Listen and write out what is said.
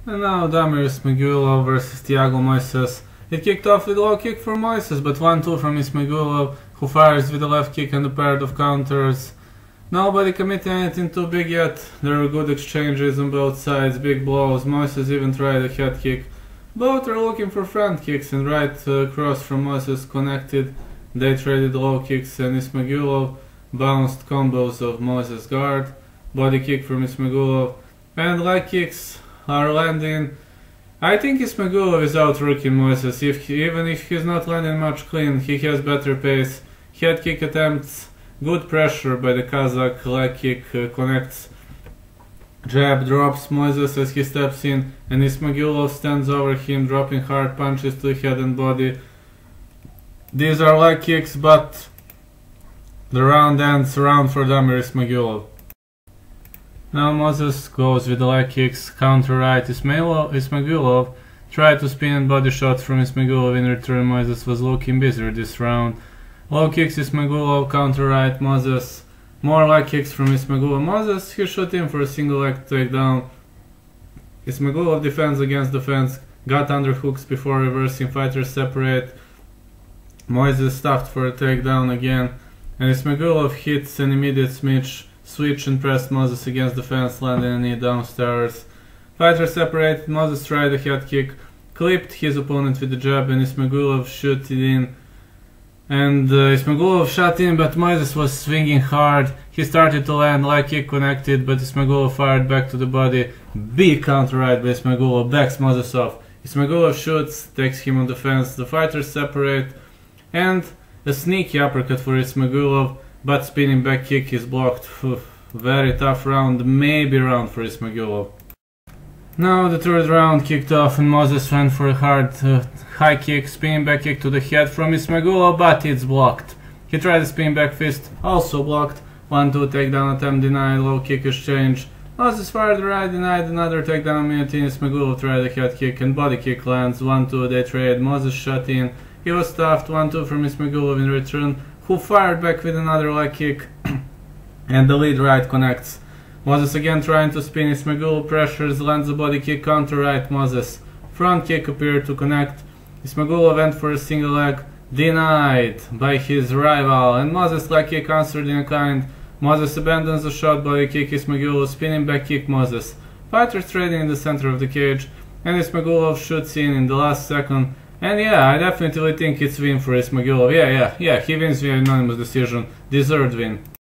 And now Damir Ismagulov versus Thiago Moises. It kicked off with a low kick for Moises, but 1-2 from Ismagulov, who fires with a left kick and a pair of counters. Nobody committed anything too big yet. There were good exchanges on both sides, big blows. Moises even tried a head kick. Both are looking for front kicks, and right cross from Moises connected. They traded low kicks, and Ismagulov bounced combos of Moises' guard. Body kick from Ismagulov, and leg kicks are landing. I think Ismagulov is out-rooking Moises. Even if he's not landing much clean, he has better pace. Head kick attempts, good pressure by the Kazakh. Leg kick connects. Jab drops Moises as he steps in, and Ismagulov stands over him, dropping hard punches to the head and body. These are leg kicks, but the round ends round for Damir Ismagulov. Now Moises goes with the leg kicks, counter right. Ismagulov tried to spin and body shots from Ismagulov. In return, Moises was looking busier this round. Low kicks Ismagulov, counter right Moises. More leg kicks from Ismagulov. Moises, he shot in for a single leg takedown. Ismagulov defends against defense, got underhooks before reversing, fighters separate. Moises stuffed for a takedown again, and Ismagulov hits an immediate switch and pressed Moises against the fence, landing a knee downstairs. Fighters separated. Moises tried a head kick, clipped his opponent with a jab, and Ismagulov shot it in. And Ismagulov shot in, but Moises was swinging hard. He started to land, leg kick connected, but Ismagulov fired back to the body. Big counter right by Ismagulov, backs Moises off. Ismagulov shoots, takes him on the fence. The fighters separate, and a sneaky uppercut for Ismagulov, but spinning back kick is blocked. Very tough round, maybe round for Ismagulov. Now the third round kicked off, and Moises went for a hard high kick, spinning back kick to the head from Ismagulov, but it's blocked. He tried a spinning back fist, also blocked. 1-2 takedown attempt denied, low kick exchange. Moises fired right, denied another takedown minute in. Ismagulov tried a head kick and body kick lands. 1-2 they trade. Moises shot in. He was stuffed. 1-2 from Ismagulov in return, who fired back with another leg kick, and the lead right connects. Moises again trying to spin. Ismagulov pressures, lands a body kick, counter right Moises. Front kick appeared to connect. Ismagulov went for a single leg, denied by his rival, and Moises leg kick answered in kind. Moises abandons the shot, body kick, Ismagulov spinning back kick Moises. Fighters trading in the center of the cage, and Ismagulov shoots in the last second. And yeah, I definitely think it's win for Ismagulov. Yeah, he wins via unanimous decision. Deserved win.